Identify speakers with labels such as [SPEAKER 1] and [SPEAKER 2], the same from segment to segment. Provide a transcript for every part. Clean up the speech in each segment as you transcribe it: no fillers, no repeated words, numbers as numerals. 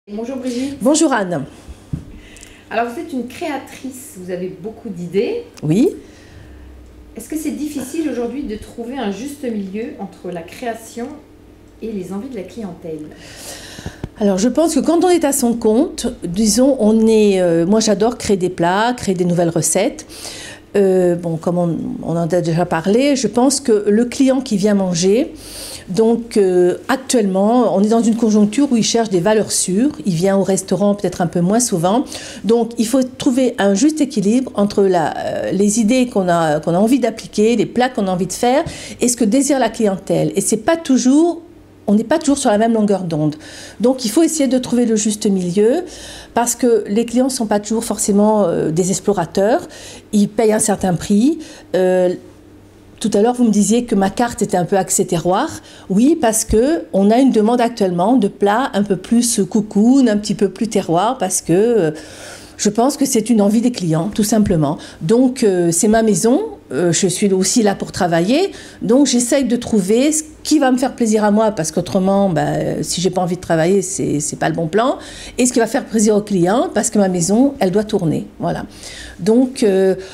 [SPEAKER 1] Bonjour Brigitte.
[SPEAKER 2] Bonjour Anne.
[SPEAKER 1] Alors vous êtes une créatrice, vous avez beaucoup d'idées.
[SPEAKER 2] Oui.
[SPEAKER 1] Est-ce que c'est difficile aujourd'hui de trouver un juste milieu entre la création et les envies de la clientèle?
[SPEAKER 2] Alors je pense que quand on est à son compte, disons, moi j'adore créer des plats, créer des nouvelles recettes. Comme on en a déjà parlé, je pense que le client qui vient manger, donc actuellement, on est dans une conjoncture où il cherche des valeurs sûres. Il vient au restaurant peut-être un peu moins souvent. Donc il faut trouver un juste équilibre entre les idées qu'on a envie d'appliquer, les plats qu'on a envie de faire et ce que désire la clientèle. Et c'est pas toujours... On n'est pas toujours sur la même longueur d'onde. Donc, il faut essayer de trouver le juste milieu parce que les clients ne sont pas toujours forcément des explorateurs. Ils payent un certain prix. Tout à l'heure, vous me disiez que ma carte était un peu axée terroir. Oui, parce qu'on a une demande actuellement de plats un peu plus cocoon, un petit peu plus terroir parce que je pense que c'est une envie des clients, tout simplement. Donc, c'est ma maison. Je suis aussi là pour travailler, donc j'essaye de trouver ce qui va me faire plaisir à moi, parce qu'autrement, si j'ai pas envie de travailler, c'est pas le bon plan, et ce qui va faire plaisir aux clients, parce que ma maison, elle doit tourner, voilà. Donc,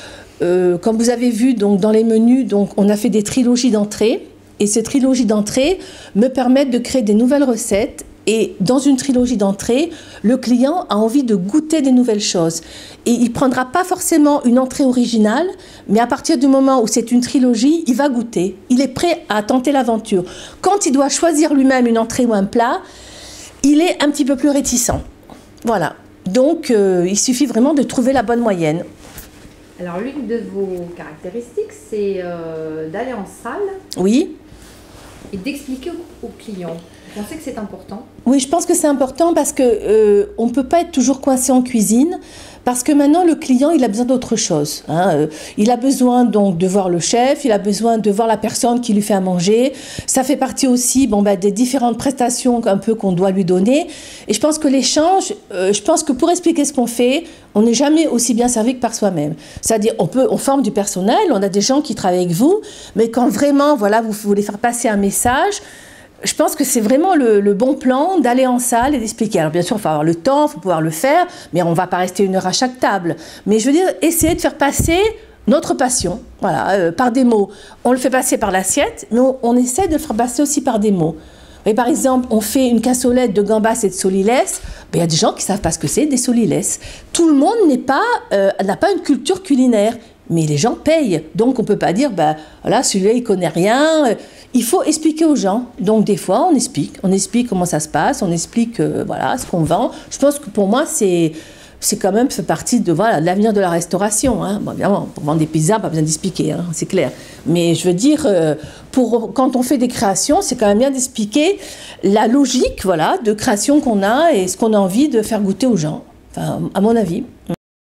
[SPEAKER 2] comme vous avez vu, donc dans les menus, donc on a fait des trilogies d'entrée, et ces trilogies d'entrée me permettent de créer des nouvelles recettes. Et dans une trilogie d'entrée, le client a envie de goûter des nouvelles choses. Et il ne prendra pas forcément une entrée originale, mais à partir du moment où c'est une trilogie, il va goûter. Il est prêt à tenter l'aventure. Quand il doit choisir lui-même une entrée ou un plat, il est un petit peu plus réticent. Voilà. Donc, il suffit vraiment de trouver la bonne moyenne.
[SPEAKER 1] Alors, l'une de vos caractéristiques, c'est d'aller en salle.
[SPEAKER 2] Oui.
[SPEAKER 1] Et d'expliquer aux clients. Vous pensez que c'est important?
[SPEAKER 2] Oui, je pense que c'est important parce que on ne peut pas être toujours coincé en cuisine, parce que maintenant le client il a besoin d'autre chose. Il a besoin donc de voir le chef, il a besoin de voir la personne qui lui fait à manger. Ça fait partie aussi des différentes prestations un peu qu'on doit lui donner. Et je pense que l'échange, je pense que pour expliquer ce qu'on fait, on n'est jamais aussi bien servi que par soi-même. C'est-à-dire on forme du personnel, on a des gens qui travaillent avec vous, mais quand vraiment vous voulez faire passer un message, je pense que c'est vraiment le bon plan d'aller en salle et d'expliquer. Alors bien sûr, il faut avoir le temps, il faut pouvoir le faire, mais on ne va pas rester 1 heure à chaque table. Mais je veux dire, essayer de faire passer notre passion, par des mots. On le fait passer par l'assiette, mais on essaie de le faire passer aussi par des mots. Mais par exemple, on fait une cassolette de gambas et de solilès, il y a des gens qui ne savent pas ce que c'est des solilès. Tout le monde n'a pas une culture culinaire. Mais les gens payent, donc on ne peut pas dire, voilà, celui-là, il ne connaît rien. Il faut expliquer aux gens. Donc des fois, on explique comment ça se passe, on explique ce qu'on vend. Je pense que pour moi, c'est quand même fait partie de l'avenir de la restauration. Évidemment, pour vendre des pizzas, pas besoin d'expliquer, c'est clair. Mais je veux dire, quand on fait des créations, c'est quand même bien d'expliquer la logique de création qu'on a et ce qu'on a envie de faire goûter aux gens, à mon avis.